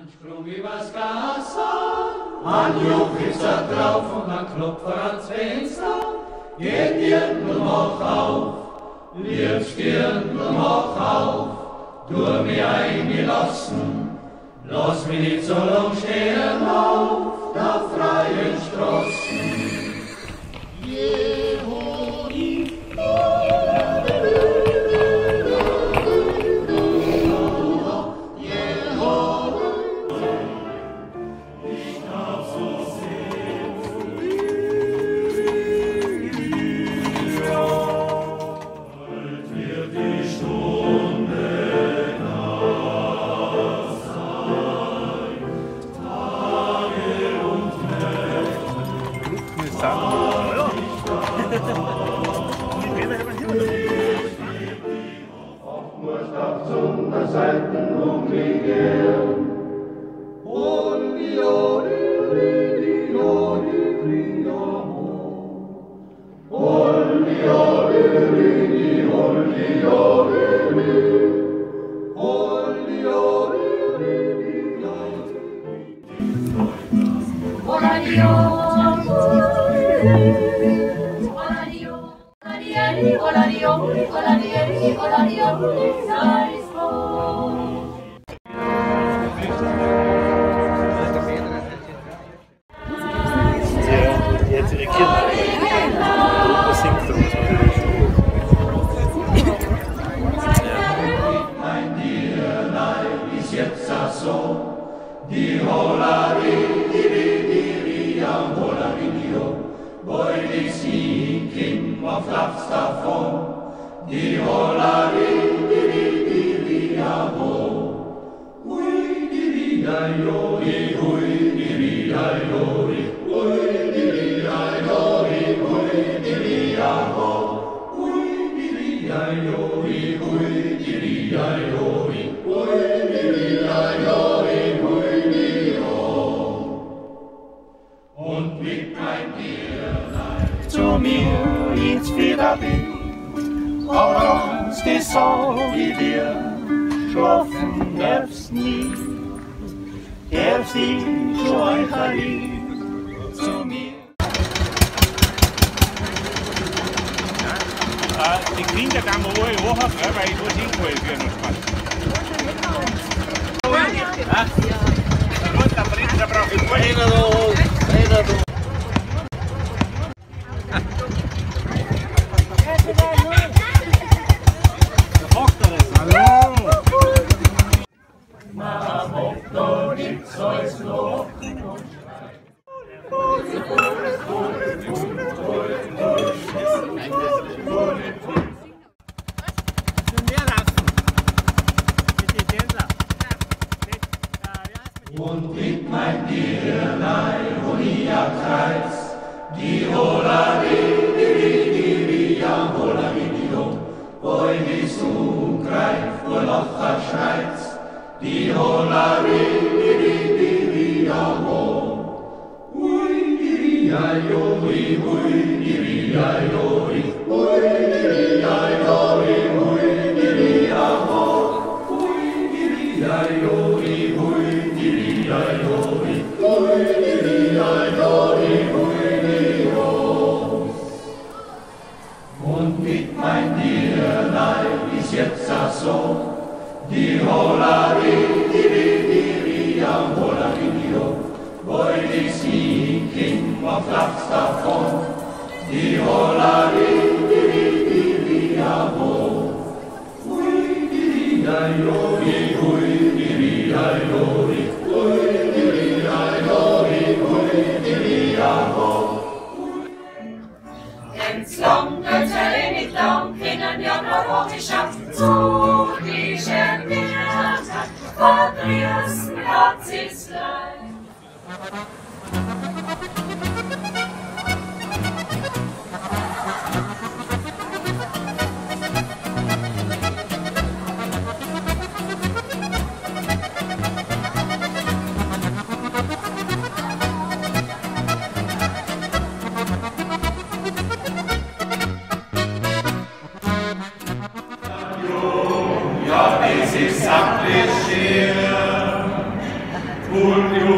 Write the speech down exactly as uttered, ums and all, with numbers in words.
Ein Sprung übers Gasser, ein Juch ist er drauf und ein Klopfer ans Fenster. Geht Dirndl, mach auf, liebst Dirndl, mach auf, tu mich eingelassen, lass mich nicht so lang stehen auf der freien Straßen. Seiten um mich her. Oli, oli, li, oli, li, oli, oli, li, oli, oli, li, oli, oli, li, Jetzt ihre Kinder. Was singt er? Mein Dirlein ist jetzt so, die Holari, die Ridiria, Holarinio, wollt ich sie Kim auf Platz davon, die Holari, die Ridiria, hui, die Ridiria, hui, die Ridiria, und mit mein Dirlein zu mir ins Federbett, aus die so wie wir schlafen darfst nie, darfst dich schon ein zu mir. Die Kinder kann man alle anhaben, weil ich muss hinkommen für einen Spaß. Ja? Gut, der Prinz, da brauche ich nur einer da, einer da. Da macht er es. Hallo! Na, hopp doch nichts als noch. Und mit mein Dirlein, wo ich kreis, die Holari, die Ridiria, Holarinio, wo ich so greif, wo Locher schreit, die Holari, die Ridiria, hui, die Ria, hui, hui, die Ria, hui, hui, die Ria, hui, hui, die Ria, hui, die Ria, hui, hui. Und mit mein Dirlein ist jetzt so, die Holari, die Ridiria, Holarinio, wollt ich sie Kind auf Platz davon, die Holari, die Ridiria, hui, die Ria, hui, hui, die Ria, hui, hui, die Ria, hui, hui, die Ria, Ganz lang, ganz wenig lang, können wir noch die Schaft zu, die Schämmiert hat, verdrießen hat sie's leid. Ja, es ist amtlich schön, Ul